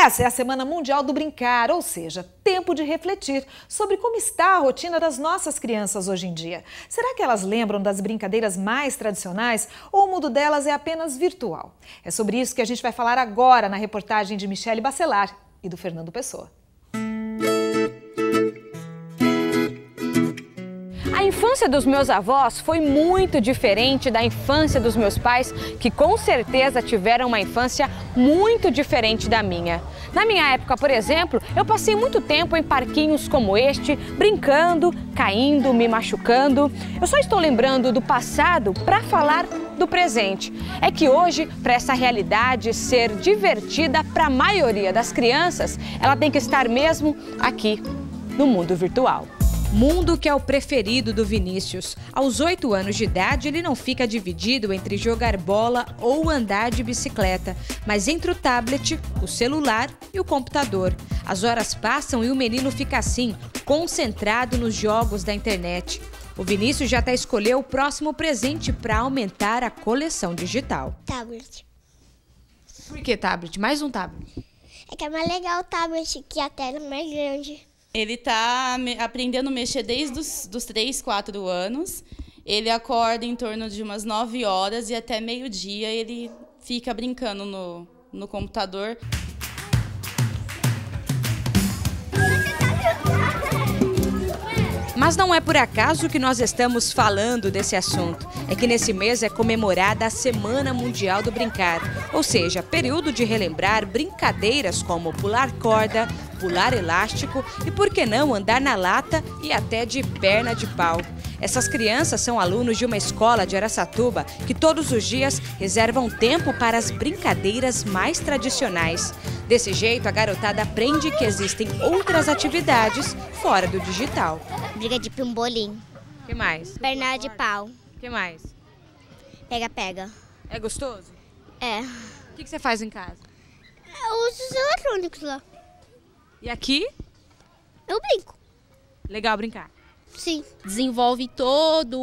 Essa é a Semana Mundial do Brincar, ou seja, tempo de refletir sobre como está a rotina das nossas crianças hoje em dia. Será que elas lembram das brincadeiras mais tradicionais ou o mundo delas é apenas virtual? É sobre isso que a gente vai falar agora na reportagem de Michele Bacelar e do Fernando Pessoa. A infância dos meus avós foi muito diferente da infância dos meus pais, que com certeza tiveram uma infância muito diferente da minha. Na minha época, por exemplo, eu passei muito tempo em parquinhos como este, brincando, caindo, me machucando. Eu só estou lembrando do passado para falar do presente. É que hoje, para essa realidade ser divertida para a maioria das crianças, ela tem que estar mesmo aqui, no mundo virtual. Mundo que é o preferido do Vinícius. Aos 8 anos de idade, ele não fica dividido entre jogar bola ou andar de bicicleta, mas entre o tablet, o celular e o computador. As horas passam e o menino fica assim, concentrado nos jogos da internet. O Vinícius já até escolheu o próximo presente para aumentar a coleção digital. Tablet. Por que tablet? Mais um tablet. É que é mais legal o tablet, que a tela é mais grande. Ele está aprendendo a mexer desde os 3, 4 anos. Ele acorda em torno de umas 9 horas e até meio-dia ele fica brincando no computador. Mas não é por acaso que nós estamos falando desse assunto. É que nesse mês é comemorada a Semana Mundial do Brincar, ou seja, período de relembrar brincadeiras como pular corda, pular elástico e, por que não, andar na lata e até de perna de pau. Essas crianças são alunos de uma escola de Araçatuba que todos os dias reservam tempo para as brincadeiras mais tradicionais. Desse jeito, a garotada aprende que existem outras atividades fora do digital. Briga de pimbolim. O que mais? Perna de pau. O que mais? Pega-pega. É gostoso? É. O que você faz em casa? Eu uso os eletrônicos lá. E aqui? Eu brinco. Legal brincar. Sim. Desenvolve todo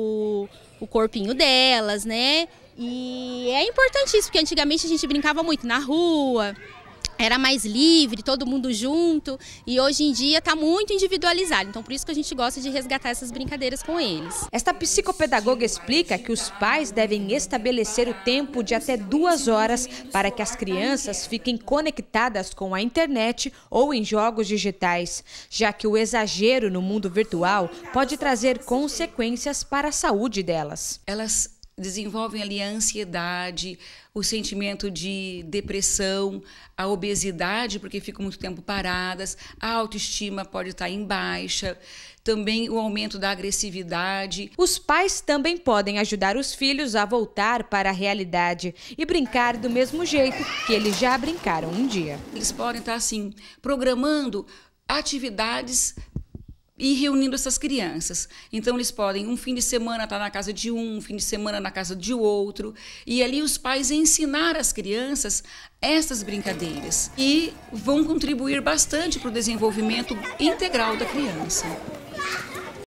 o corpinho delas, né? E é importante isso, porque antigamente a gente brincava muito na rua, era mais livre, todo mundo junto, e hoje em dia está muito individualizado. Então, por isso que a gente gosta de resgatar essas brincadeiras com eles. Esta psicopedagoga explica que os pais devem estabelecer o tempo de até 2 horas para que as crianças fiquem conectadas com a internet ou em jogos digitais, já que o exagero no mundo virtual pode trazer consequências para a saúde delas. Elas desenvolvem ali a ansiedade, o sentimento de depressão, a obesidade, porque ficam muito tempo paradas, a autoestima pode estar em baixa, também o aumento da agressividade. Os pais também podem ajudar os filhos a voltar para a realidade e brincar do mesmo jeito que eles já brincaram um dia. Eles podem estar assim, programando atividades e reunindo essas crianças. Então, eles podem, um fim de semana estar na casa de um fim de semana na casa de outro, e ali os pais ensinar às crianças essas brincadeiras e vão contribuir bastante para o desenvolvimento integral da criança.